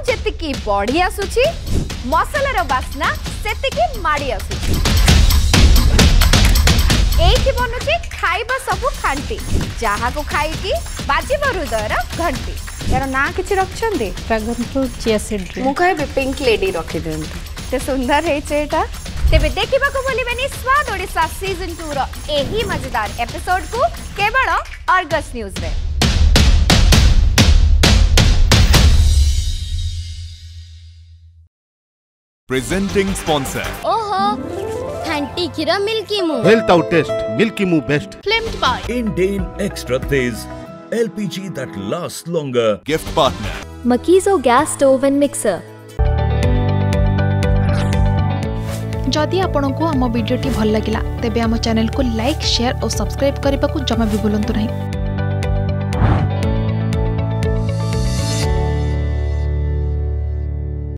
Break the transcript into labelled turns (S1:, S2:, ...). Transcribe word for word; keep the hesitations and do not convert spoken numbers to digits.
S1: जेतिकी बढ़ी आसुची मसलार बास्ना सेतिकी माड़ी आसुची एठी बनुची खाइबा सबु खांटी जहा को खाई की बाजी हृदयर घंटी यार ना किछि रखछंदी
S2: ड्रैगन फ्रूट चिया सीड
S1: मु कहबे पिंक लेडी रखि देन ते सुंदर हे चेटा तेबे देखिबा को बोलिबेनी स्वाद ओडिशा सीजन टू रो एही मजेदार एपिसोड को केवल अर्गस न्यूज रे।
S3: Presenting sponsor.
S4: ओहो खांटी खीरा milky moo
S5: health out taste milky moo best
S4: Filmed by
S3: Indane Extra Tez L P G that lasts longer. Gift partner
S4: Makizo gas stove and mixer।
S6: जदि आपंक आम भिडी भल लगा तेब आम चैनल को लाइक शेयर और सब्सक्राइब करने को जमा भी भूलु नहीं।